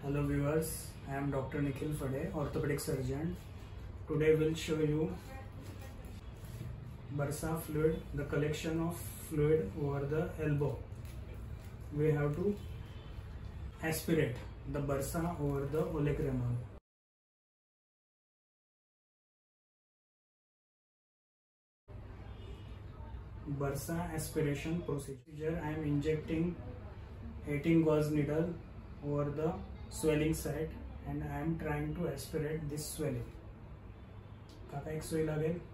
Hello viewers, I am Dr. Nikhil Fade, orthopedic surgeon. Today we'll show you bursa fluid, the collection of fluid over the elbow. We have to aspirate the bursa over the olecranon. Bursa aspiration procedure. I am injecting 18 gauge needle over the swelling site and I am trying to aspirate this swelling. काका एक सुई लागेल.